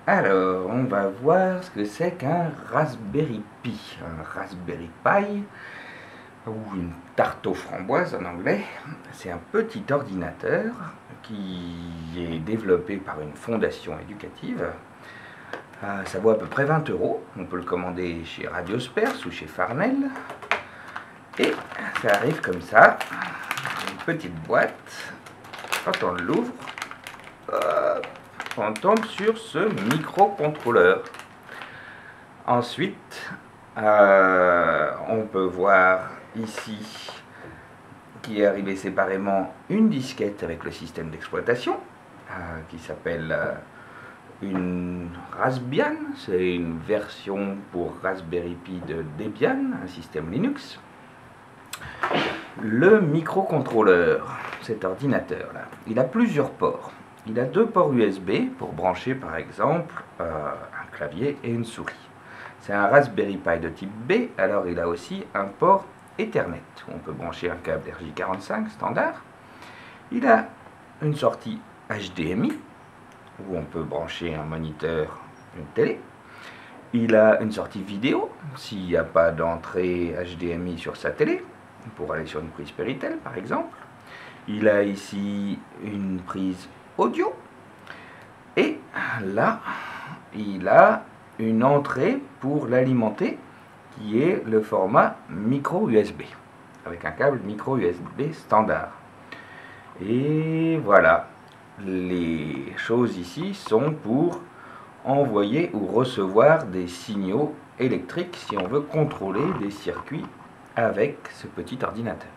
Alors, on va voir ce que c'est qu'un Raspberry Pi. Un Raspberry Pi, ou une tarte aux framboises en anglais, c'est un petit ordinateur qui est développé par une fondation éducative. Ça vaut à peu près 20 €. On peut le commander chez Radiosperse ou chez Farnell. Et ça arrive comme ça, une petite boîte. Quand on l'ouvre, on tombe sur ce microcontrôleur. Ensuite, on peut voir ici qui est arrivé séparément une disquette avec le système d'exploitation qui s'appelle une Raspbian. C'est une version pour Raspberry Pi de Debian, un système Linux. Le microcontrôleur, cet ordinateur là, il a plusieurs ports. Il a 2 ports USB pour brancher par exemple un clavier et une souris. C'est un Raspberry Pi de type B, alors il a aussi un port Ethernet où on peut brancher un câble RJ45 standard. Il a une sortie HDMI où on peut brancher un moniteur, une télé. Il a une sortie vidéo s'il n'y a pas d'entrée HDMI sur sa télé, pour aller sur une prise Péritel par exemple. Il a ici une prise audio. Et là, il a une entrée pour l'alimenter qui est le format micro USB, avec un câble micro USB standard. Et voilà, les choses ici sont pour envoyer ou recevoir des signaux électriques si on veut contrôler des circuits avec ce petit ordinateur.